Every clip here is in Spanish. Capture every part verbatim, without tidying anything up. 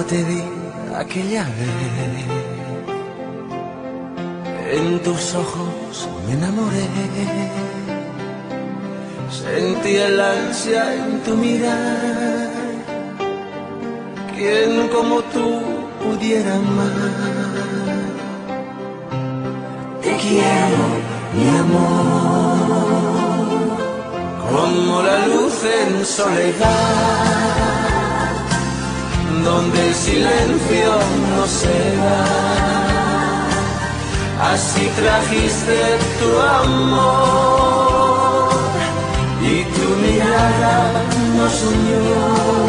te vi aquella vez, en tus ojos me enamoré, sentí el ansia en tu mirar. ¿Quién como tú pudiera amar? Te quiero, mi amor, como la luz en soledad, donde el silencio no se va. Así trajiste tu amor y tu mirada nos unió,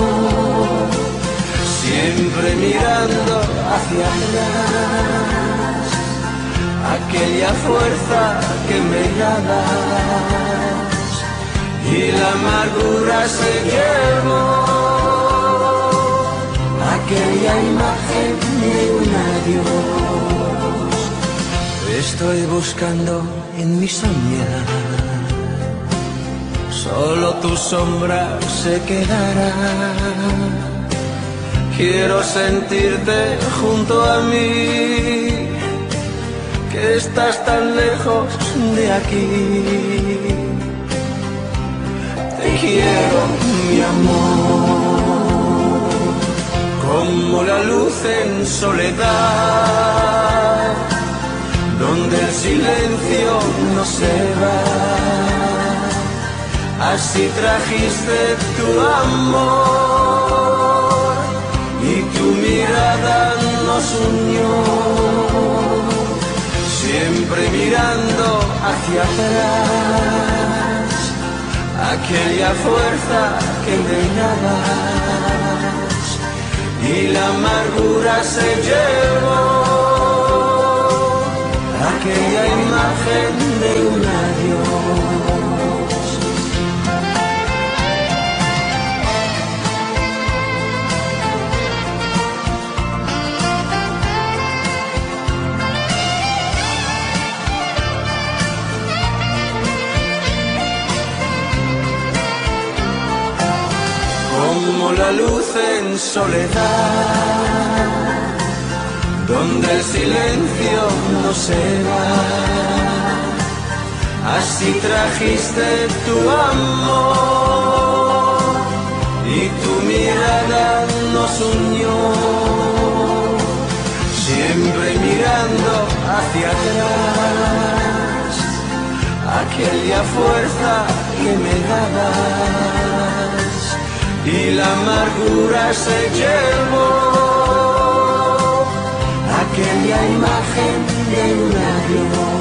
siempre mirando hacia atrás, aquella fuerza que me dabas y la amargura se llevó aquella imagen de un adiós. Estoy buscando en mi soñar, solo tu sombra se quedará. Quiero sentirte junto a mí, que estás tan lejos de aquí. Te quiero, mi amor, como la luz en soledad, donde el silencio no se va. Así trajiste tu amor y tu mirada nos unió, siempre mirando hacia atrás, aquella fuerza que me dabas y la amargura se llevó aquella imagen de un adiós. Como la luz en soledad, donde el silencio no se va. Así trajiste tu amor y tu mirada nos unió, siempre mirando hacia atrás, aquella fuerza que me dabas y la amargura se llevó aquella imagen de un adiós.